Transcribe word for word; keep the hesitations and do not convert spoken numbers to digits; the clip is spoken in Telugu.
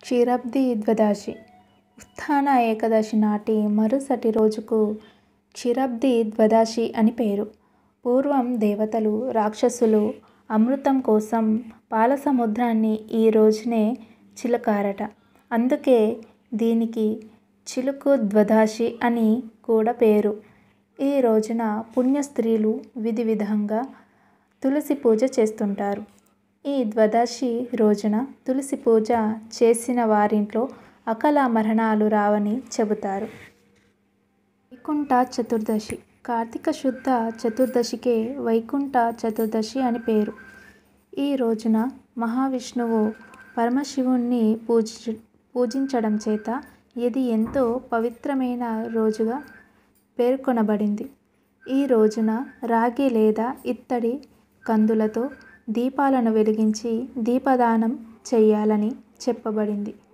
క్షీరాబ్ది ద్వాదశి ఉత్థాన ఏకాదశి నాటి మరుసటి రోజుకు క్షీరాబ్ది ద్వాదశి అని పేరు. పూర్వం దేవతలు, రాక్షసులు అమృతం కోసం పాల సముద్రాన్ని ఈ రోజునే చిలకారట. అందుకే దీనికి చిలుకు ద్వాదశి అని కూడా పేరు. ఈ రోజున పుణ్య స్త్రీలు విధి విధంగా తులసి పూజ చేస్తుంటారు. ఈ ద్వాదశి రోజున తులసి పూజ చేసిన వారింట్లో అకాల మరణాలు రావని చెబుతారు. వైకుంఠ చతుర్దశి కార్తీక శుద్ధ చతుర్దశికే వైకుంఠ చతుర్దశి అని పేరు. ఈ రోజున మహావిష్ణువు పరమశివుణ్ణి పూజి పూజించడం చేత ఇది ఎంతో పవిత్రమైన రోజుగా పేర్కొనబడింది. ఈ రోజున రాగి లేదా ఇత్తడి కందులతో దీపాలను వెలిగించి దీపదానం చేయాలని చెప్పబడింది.